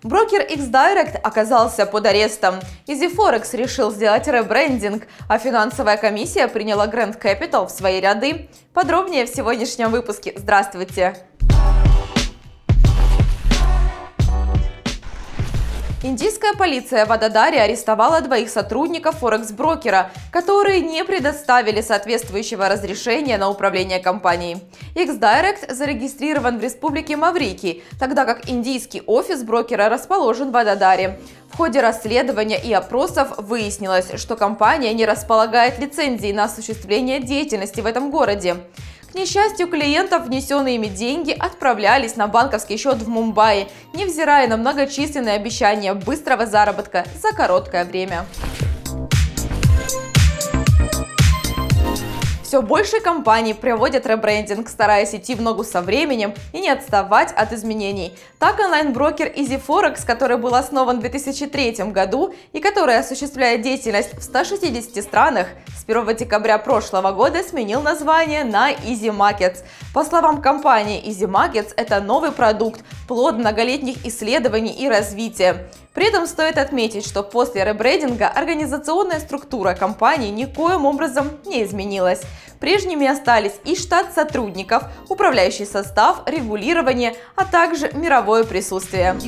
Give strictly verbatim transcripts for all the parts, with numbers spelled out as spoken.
Брокер икс директ оказался под арестом. EasyForex решил сделать ребрендинг, а финансовая комиссия приняла Grand Capital в свои ряды. Подробнее в сегодняшнем выпуске. Здравствуйте! Индийская полиция в Ададаре арестовала двоих сотрудников форекс-брокера, которые не предоставили соответствующего разрешения на управление компанией. икс директ зарегистрирован в республике Маврикий, тогда как индийский офис брокера расположен в Ададаре. В ходе расследования и опросов выяснилось, что компания не располагает лицензией на осуществление деятельности в этом городе. К несчастью, клиентов внесенные ими деньги отправлялись на банковский счет в Мумбаи, невзирая на многочисленные обещания быстрого заработка за короткое время. Все больше компаний проводят ребрендинг, стараясь идти в ногу со временем и не отставать от изменений. Так, онлайн-брокер EasyForex, который был основан в две тысячи третьем году и который осуществляет деятельность в ста шестидесяти странах, с первого декабря прошлого года сменил название на EasyMarkets. По словам компании, EasyMarkets – это новый продукт, плод многолетних исследований и развития. При этом стоит отметить, что после ребрендинга организационная структура компании никоим образом не изменилась. Прежними остались и штат сотрудников, управляющий состав, регулирование, а также мировое присутствие.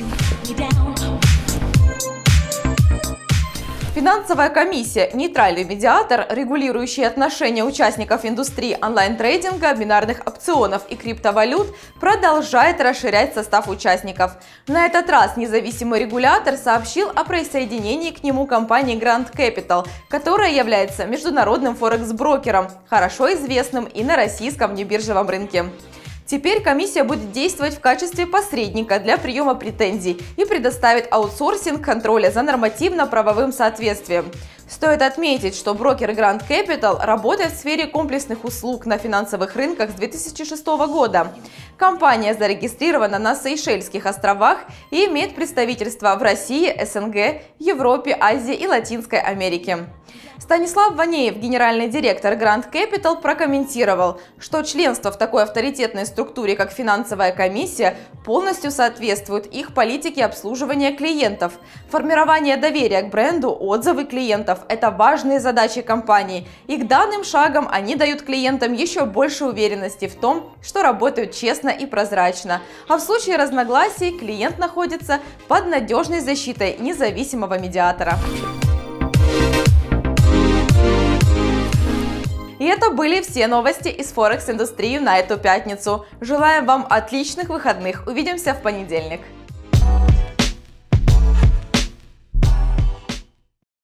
Финансовая комиссия – нейтральный медиатор, регулирующий отношения участников индустрии онлайн-трейдинга, бинарных опционов и криптовалют, продолжает расширять состав участников. На этот раз независимый регулятор сообщил о присоединении к нему компании Grand Capital, которая является международным форекс-брокером, хорошо известным и на российском небиржевом рынке. Теперь комиссия будет действовать в качестве посредника для приема претензий и предоставит аутсорсинг контроля за нормативно-правовым соответствием. Стоит отметить, что брокер Grand Capital работает в сфере комплексных услуг на финансовых рынках с две тысячи шестого года. Компания зарегистрирована на Сейшельских островах и имеет представительства в России, эс эн гэ, Европе, Азии и Латинской Америке. Станислав Ванеев, генеральный директор Grand Capital, прокомментировал, что членство в такой авторитетной структуре, как финансовая комиссия, полностью соответствует их политике обслуживания клиентов. Формирование доверия к бренду, отзывы клиентов – это важные задачи компании, и к данным шагам они дают клиентам еще больше уверенности в том, что работают честно и прозрачно. А в случае разногласий клиент находится под надежной защитой независимого медиатора. И это были все новости из Форекс-индустрии на эту пятницу. Желаем вам отличных выходных. Увидимся в понедельник.